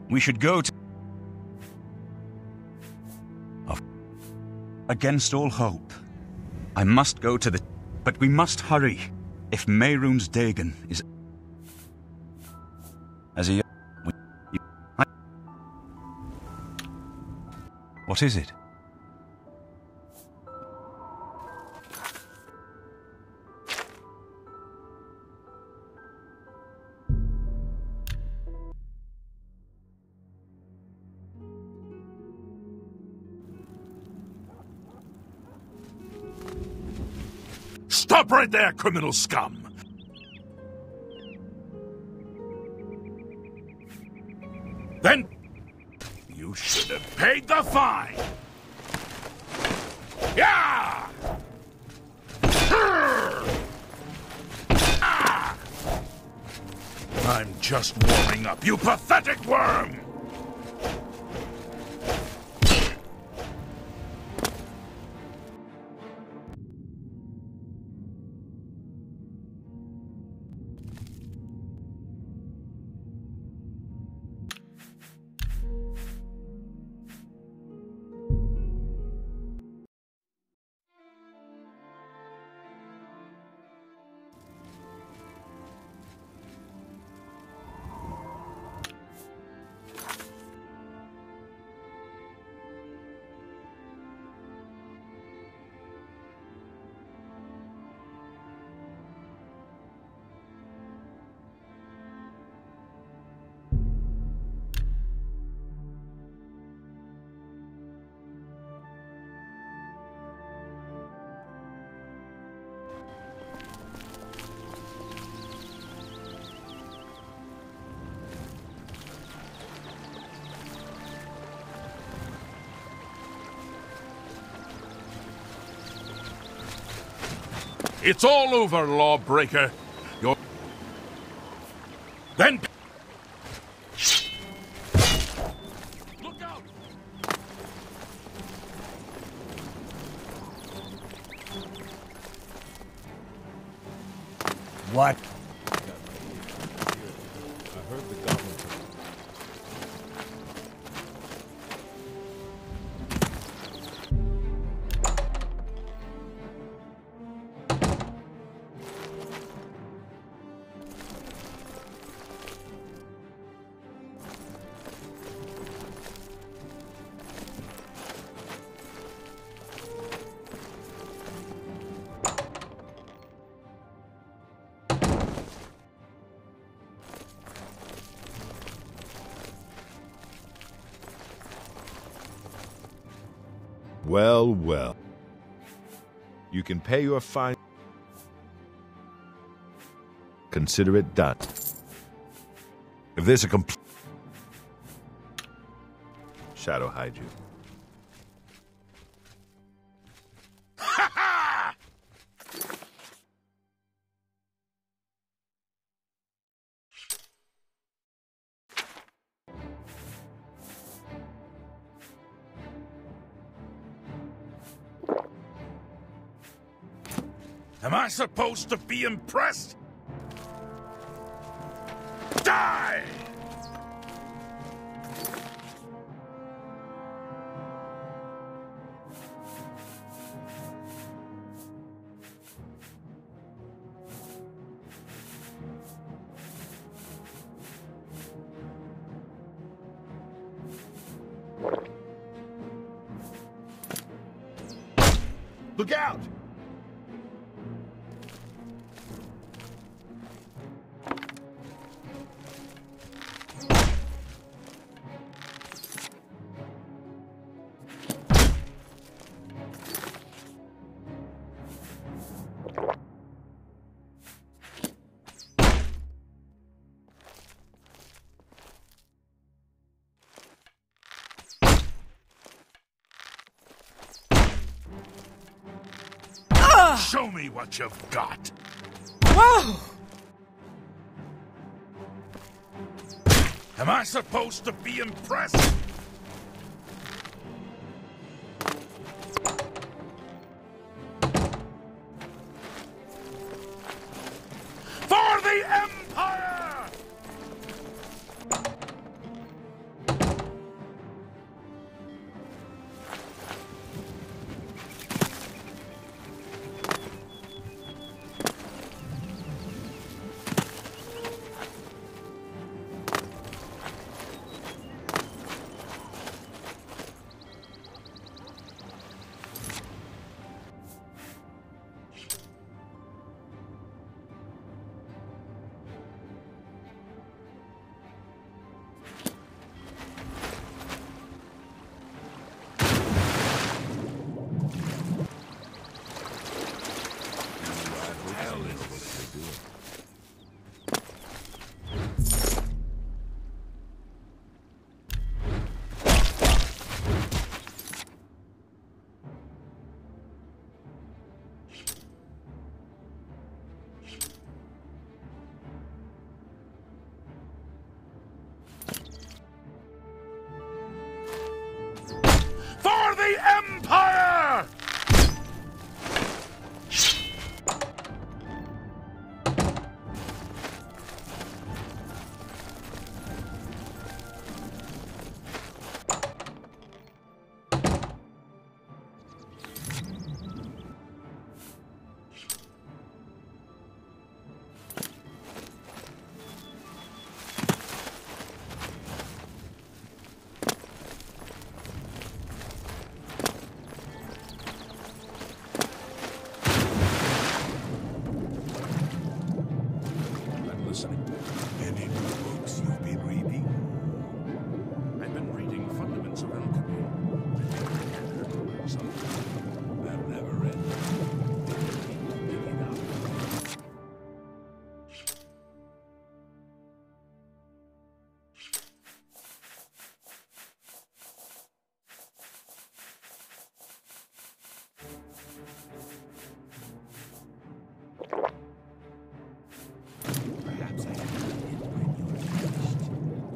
We should go to... Against all hope. I must go to the... But we must hurry. If Mehrunes Dagon is... As a... What is it? Stop right there, criminal scum! Then you should have paid the fine! Yeah! Ah! I'm just warming up, you pathetic worm! It's all over, lawbreaker. You're... Then... Look out! What? I heard the goblin. Well, well. You can pay your fine. Consider it done. If there's a Shadow hide you. Am I supposed to be impressed? Die! Look out! Show me what you've got. Whoa! Am I supposed to be impressed? For the Empire! the Empire! Listening. Any new books you've been reading? I've been reading Fundaments of Alchemy. Something that never ends. Pick it up. Perhaps I can get it when you're finished.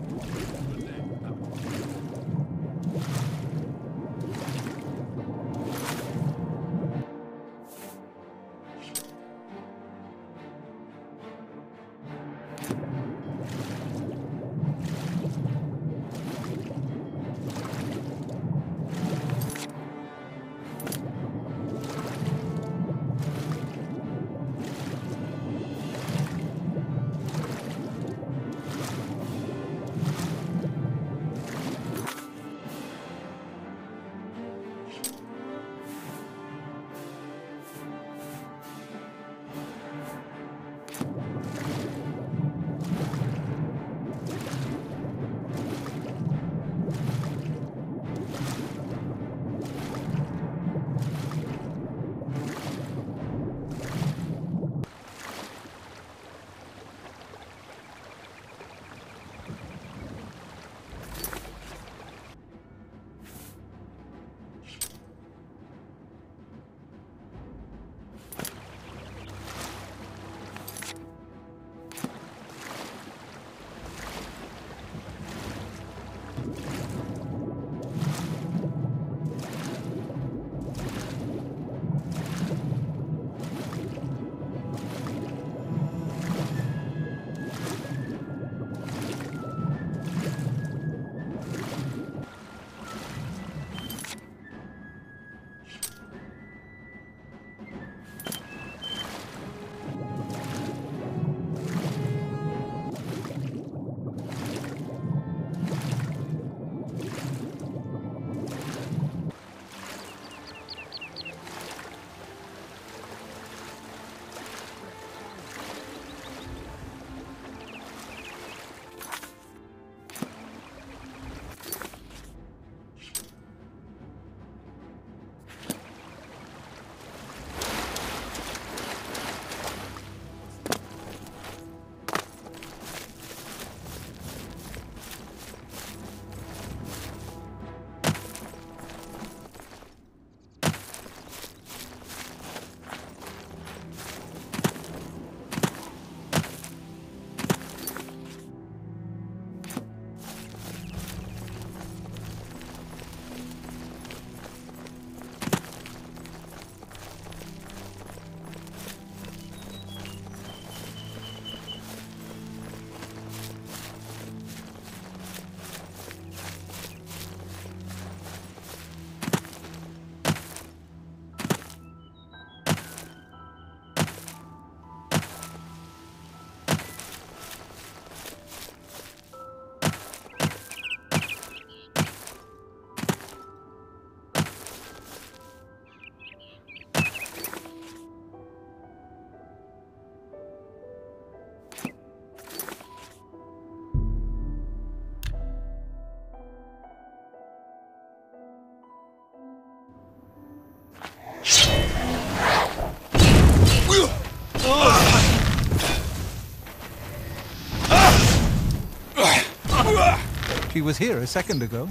She was here a second ago.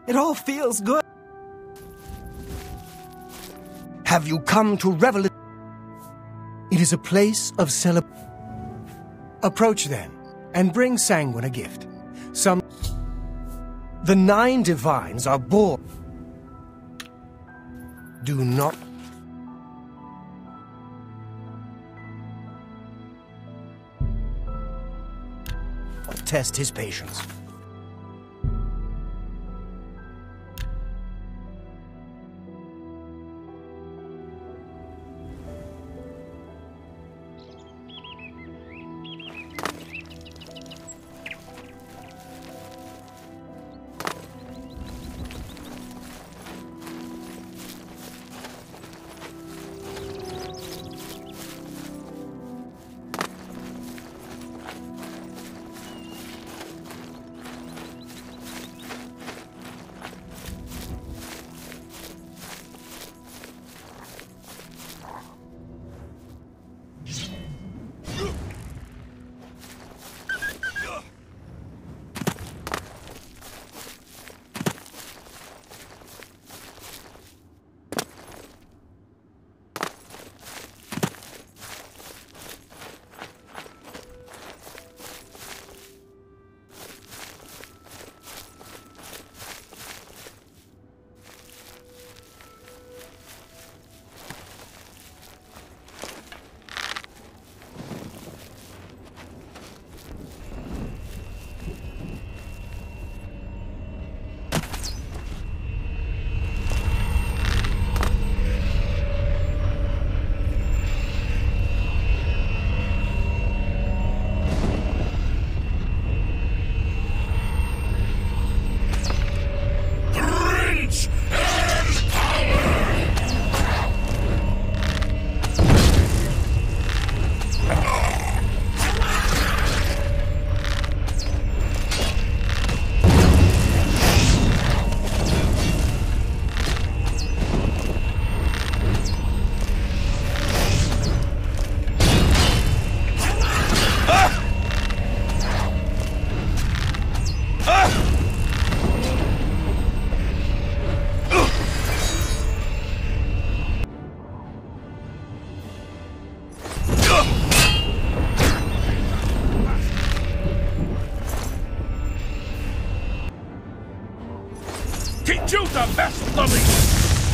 It all feels good. Have you come to revel? It is a place of celebration. Approach then, and bring Sanguine a gift. The 9 divines are born. Do not. Test his patience. Teach you the best loving!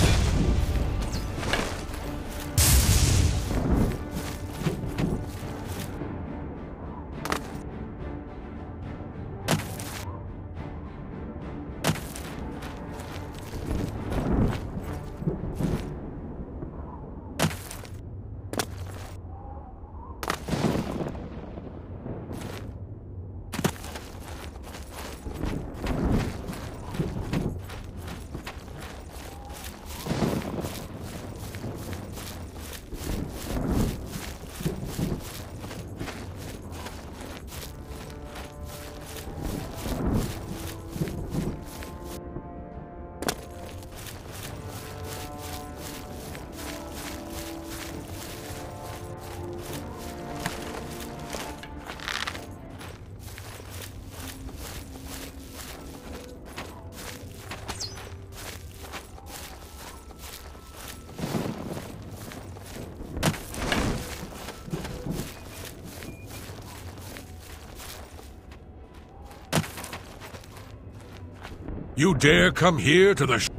You dare come here to the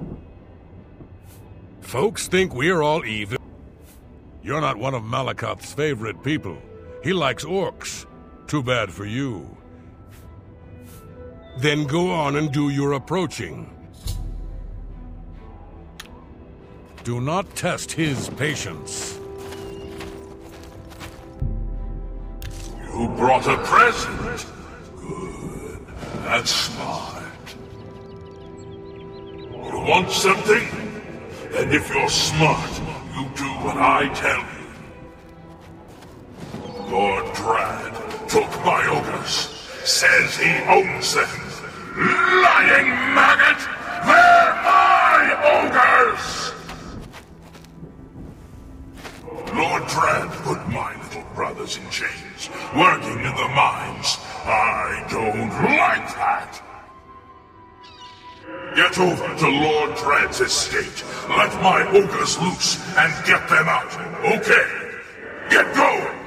Folks think we're all evil. You're not one of Malakoth's favorite people. He likes orcs. Too bad for you. Then go on and do your approaching. Do not test his patience. You brought a present? Good. That's smart. You want something? Then if you're smart, you do what I tell you. Lord Drad took my ogres. Says he owns them. Lying maggot! They're my ogres! Lord Drad put my little brothers in chains, working in the mines. I don't like that. Get over to Lord Dread's estate. Let my ogres loose and get them out. Okay, get going!